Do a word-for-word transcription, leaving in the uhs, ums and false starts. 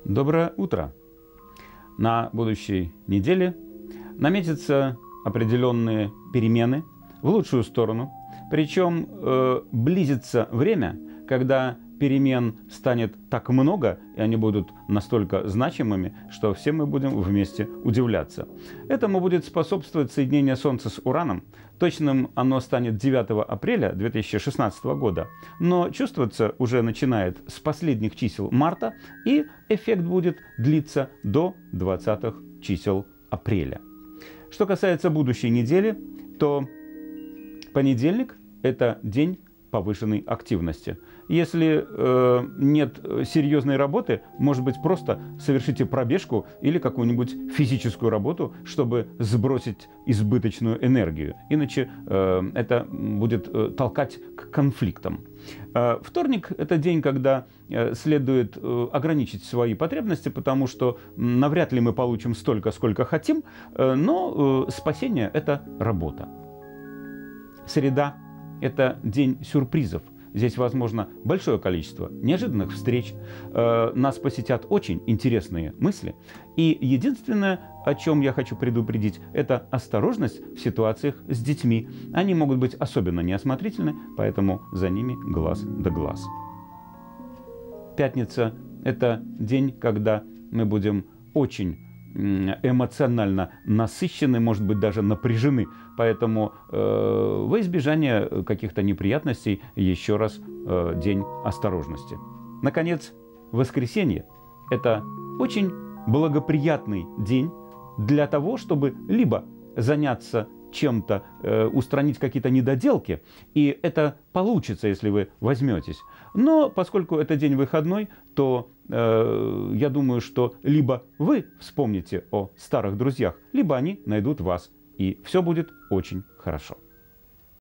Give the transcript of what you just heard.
Доброе утро! На будущей неделе наметятся определенные перемены в лучшую сторону. Причем э, близится время, когда перемен станет так много, и они будут настолько значимыми, что все мы будем вместе удивляться. Этому будет способствовать соединение Солнца с Ураном. Точным оно станет девятого апреля две тысячи шестнадцатого года, но чувствоваться уже начинает с последних чисел марта, и эффект будет длиться до двадцатых чисел апреля. Что касается будущей недели, то понедельник – это день повышенной активности. Если э, нет серьезной работы, может быть, просто совершите пробежку или какую-нибудь физическую работу, чтобы сбросить избыточную энергию. Иначе э, это будет э, толкать к конфликтам. Э, вторник – это день, когда э, следует э, ограничить свои потребности, потому что навряд ли мы получим столько, сколько хотим, э, но э, спасение – это работа. Среда – это день сюрпризов. Здесь возможно большое количество неожиданных встреч. Э, нас посетят очень интересные мысли. И единственное, о чем я хочу предупредить, это осторожность в ситуациях с детьми. Они могут быть особенно неосмотрительны, поэтому за ними глаз да глаз. Пятница – это день, когда мы будем очень эмоционально насыщены, может быть, даже напряжены. Поэтому э, во избежание каких-то неприятностей еще раз э, день осторожности. Наконец, воскресенье – это очень благоприятный день для того, чтобы либо заняться чем-то, э, устранить какие-то недоделки, и это получится, если вы возьметесь. Но поскольку это день выходной, то э, я думаю, что либо вы вспомните о старых друзьях, либо они найдут вас, и все будет очень хорошо.